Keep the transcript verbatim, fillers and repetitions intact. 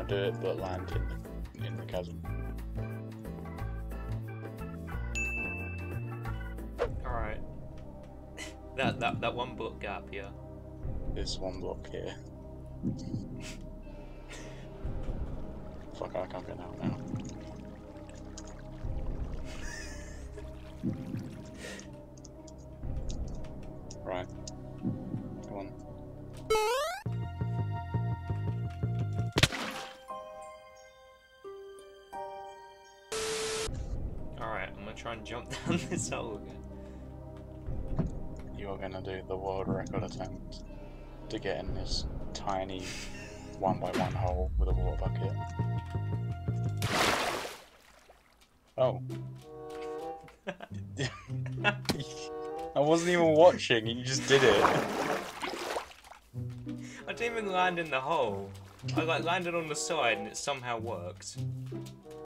gonna do it, but land in the, in the chasm. Alright. that, that, that one block gap, yeah. This one block here. Fuck, I can't get out now. Right. Come on. Alright, I'm gonna try and jump down this hole again. You're gonna do the world record attempt to get in this tiny one by one hole with a water bucket. Oh. I wasn't even watching, you just did it. I didn't even land in the hole. I like landed on the side and it somehow worked.